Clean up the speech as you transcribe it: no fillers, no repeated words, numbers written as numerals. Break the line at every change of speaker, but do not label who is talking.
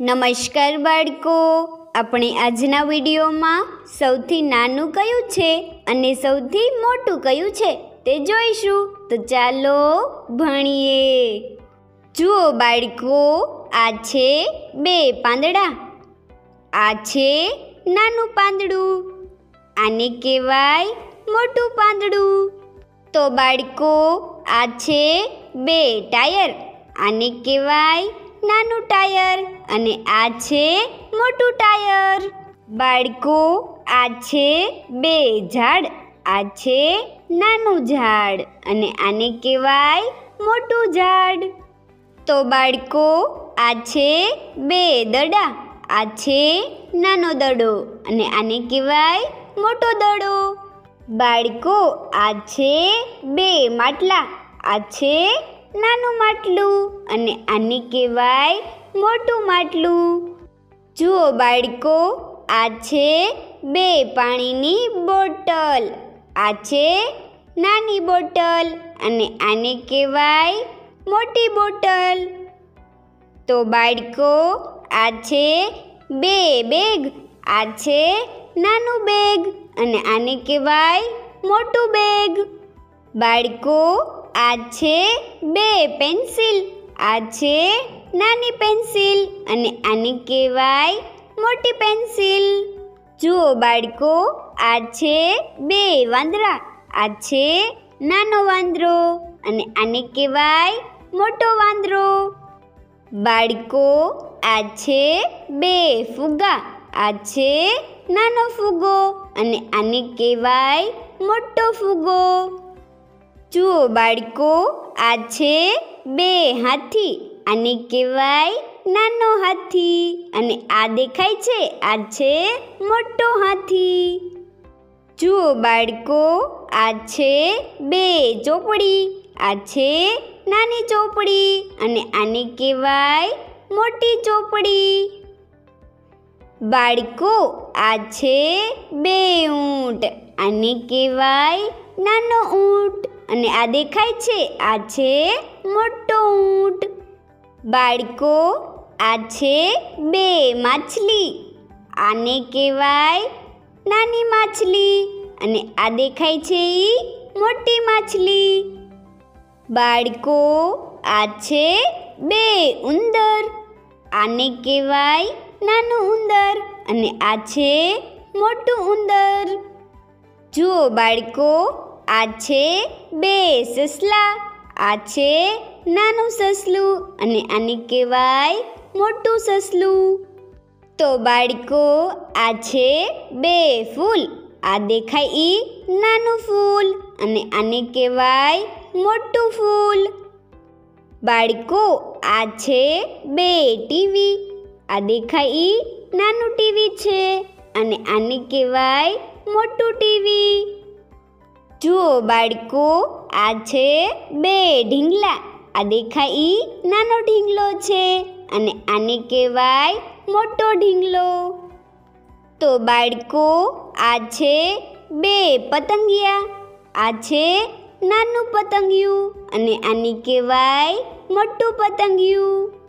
નમસ્કાર બાળકો, આપણે આજના વિડીયોમાં સૌથી નાનું કયું છે અને સૌથી મોટું કયું છે તે જોઈશું. તો ચાલો ભણીએ. જુઓ બાળકો, આ છે બે પાંદડા. આ છે નાનું પાંદડું, આને કહેવાય મોટું પાંદડું. તો બાળકો, આ છે બે ટાયર, આને કહેવાય નાનું ટાયર અને આ છે મોટું ટાયર. બાળકો, આ છે બે ઝાડ, આ છે નાનું ઝાડ અને આને કહેવાય મોટું ઝાડ. તો બાળકો, આ છે બે દડા, આ છે નાનો દડો અને આને કહેવાય મોટો દડો. બાળકો, આ છે બે માટલા, આ છે નાનું માટલું અને આને કહેવાય મોટું માટલું. જુઓ બાળકો, આ છે બે પાણીની બોટલ, આ છે નાની બોટલ અને આને કહેવાય મોટી બોટલ. તો બાળકો, આ છે બે બેગ, આ છે નાનું બેગ અને આને કહેવાય મોટું બેગ. બાળકો, આ છે બે પેન્સિલ, આ છે નાની પેન્સિલ અને આને કહેવાય મોટી પેન્સિલ. જુઓ બાળકો, આ છે બે વાંદરા, આ છે નાનો વાંદરો અને આને કહેવાય મોટો વાંદરો. બાળકો, આ છે બે ફુગ્ગા, આ છે નાનો ફુગ્ગો અને આને કહેવાય મોટો ફુગ્ગો. જુઓ બાળકો, આ છે બે હાથી, આને કહેવાય નાનો હાથી અને આ દેખાય છે આ છે મોટો હાથી. જુઓ બાળકો, આ છે બે ચોપડી, આ છે નાની ચોપડી અને આને કહેવાય મોટી ચોપડી. બાળકો, આ છે બે ઊંટ, આને કહેવાય નાનો ઊંટ અને આ દેખાય છે આ છે મોટો ઊંટ. બાળકો, આ છે બે માછલી, આને કહેવાય નાની માછલી અને આ દેખાય છે એ મોટી માછલી. બાળકો, આ છે બે ઉંદર, આને કહેવાય નાનું ઉંદર અને આ છે મોટું ઉંદર. જુઓ બાળકો, આ છે બે સસલા, આ છે નાનું સસલું અને આને કહેવાય મોટું સસલું. તો બાળકો, આ છે બે ફૂલ, આ દેખાય ઈ નાનું ફૂલ અને આને કહેવાય મોટું ફૂલ. બાળકો, આ છે બે ટીવી, આ દેખાય ઈ નાનું ટીવી છે અને આને કહેવાય મોટું ટીવી. જુઓ બાળકો, આ છે બે ઢીંગલા, આ દેખાય ઈ નાનો ઢીંગલો છે અને આને કહેવાય મોટો ઢીંગલો. તો બાળકો, આ છે બે પતંગિયા, આ છે નાનું પતંગિયું અને આને કહેવાય મોટું પતંગિયું.